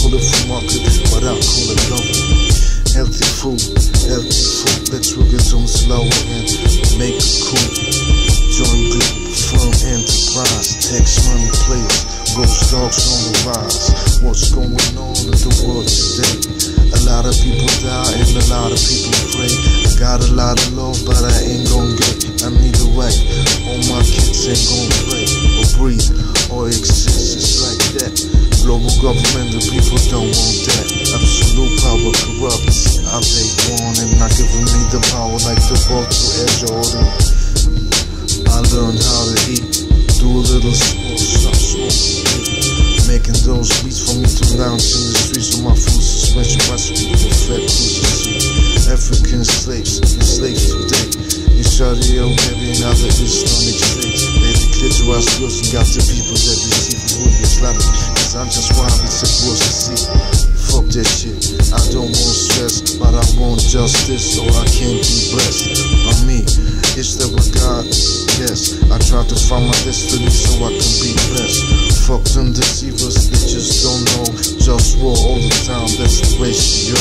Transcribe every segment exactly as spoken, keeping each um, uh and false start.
call it free market, but I call it government. Healthy food, healthy food. Let's work it on slower and make it cool. Join Globalfirm enterprise, tax money players, GhostDogz on the rise. What's going on in the world today? A lot of people die and a lot of people pray. I got a lot of love, but I ain't gon' get. I need a way. All my kids ain't gon' play or breathe or exist. It's like that. Global government, the people don't want that. Absolute power corrupts. I they want and not giving me the power like the ball to Air Jordan. I learned how to eat. Do a little sport, stop smoking. Making those beats for me to lounge in the streets with my full suspension bicycle with fat cruiser seat. African slaves, enslaved today. In Saudi Arabia and other Islamic states. They declitorize girls and got the people that deceive with Islamic. Cause I'm just wild, it's supposed to see. Fuck that shit, I don't want stress, but I want justice so I can be blessed. I mean, is there a God? Yes, I try to find my destiny so I can be blessed. Fuck them deceivers, they just don't know. JustWar all the time, that's the ratio.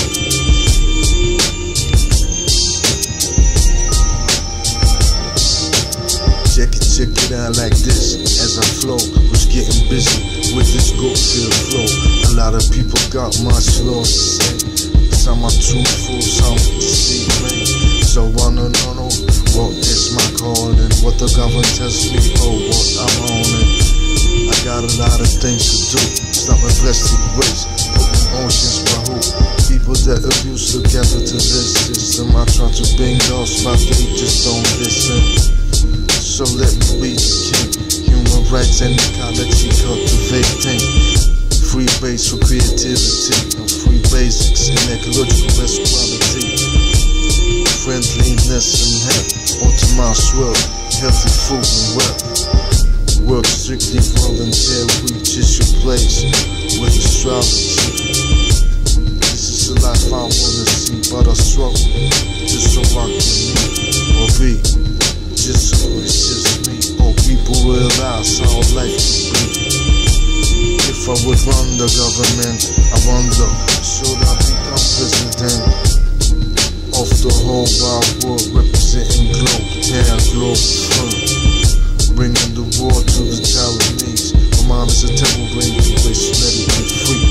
Check it, check it out like this. As I flow, was getting busy with this goat-filled flow. A lot of people got much lost to say. Some are truthful, some deceiving. So I don't know what is my calling, what the government tells me, oh what I'm on it. I got a lot of things to do. Stopping plastic waste, putting oceans by who? People that abuse the capitalist system. I try to bring those, but they just don't listen. So let me be the king. Human rights and ecology, cultivating. Free base for creativity and free basics and ecological equality. Friendliness and health, automizes wealth, healthy food and wealth. Work strictly voluntary, reaches your place with astrology. This is the life I wanna see, but I struggle just so I can meet or be. Just so it's just me, or people realize how life can be. If I would run the government, I wonder, should I become president of the whole wide world, representing Globalfirm, Globalfirm, bringing the war to the Taiwanese. My mind is a temple, bring to waste, let it be free.